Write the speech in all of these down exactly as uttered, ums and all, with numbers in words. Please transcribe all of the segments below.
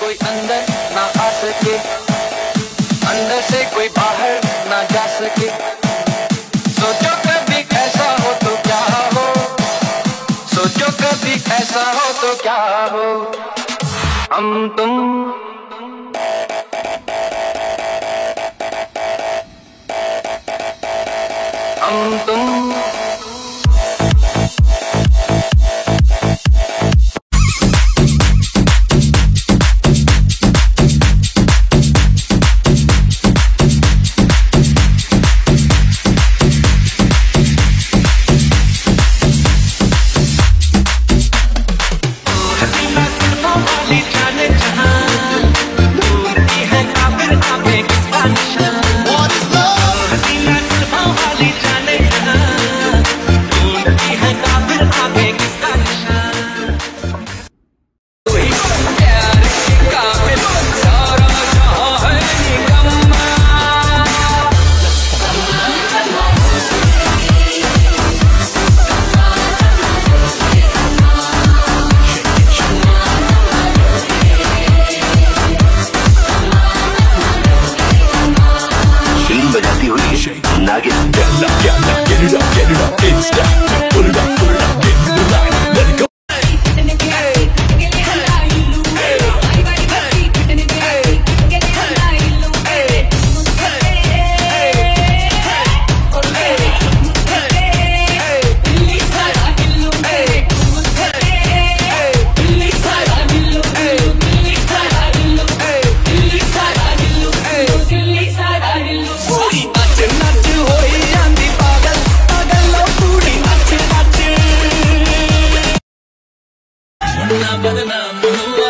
कोई अंदर ना आ सके, अंदर से कोई बाहर ना जा सके। सोचो कभी ऐसा हो तो क्या हो, सोचो कभी ऐसा हो तो क्या हो। हम तुम हम तुम बदनाम हुआ,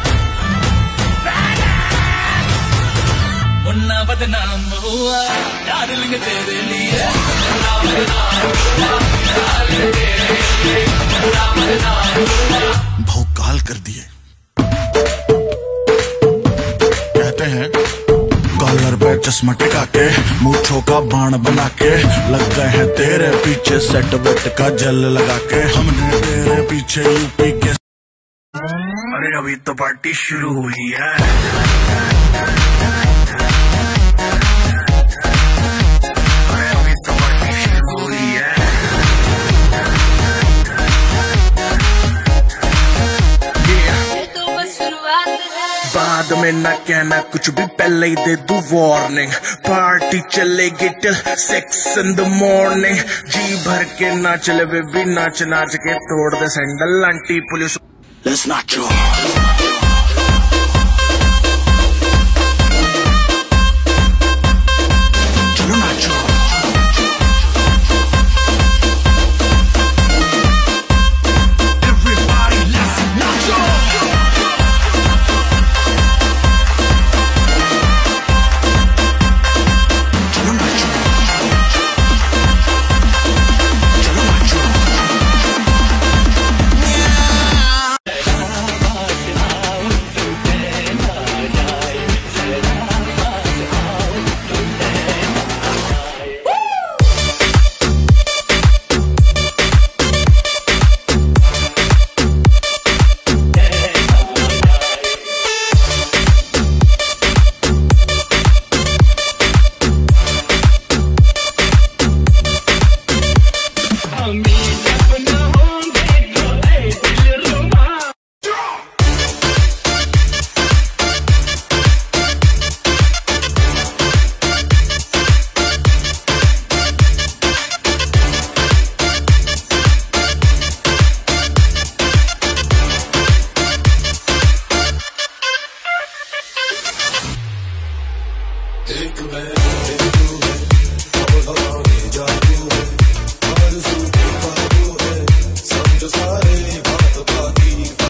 मुन्ना बदनाम हुआ डार्लिंग तेरे लिए। भौकाल कर दिए। कहते हैं कॉलर पे चश्मा टिका के, मूंछों का बाण बना के, लग गए हैं तेरे पीछे सेट वेट का जेल लगा के। हमने तेरे पीछे यूपी के, अरे अभी तो पार्टी शुरू हुई है। अरे अभी तो पार्टी शुरू हुई है। ये तो बस शुरुआत है, बाद में ना कहना कुछ भी, पहले ही दे दूं वार्निंग। पार्टी चलेगी till six in the morning. जी भर के नाच ले बेबी, नाच नाच के तोड़ दे sandal. Aunty police Let's not go.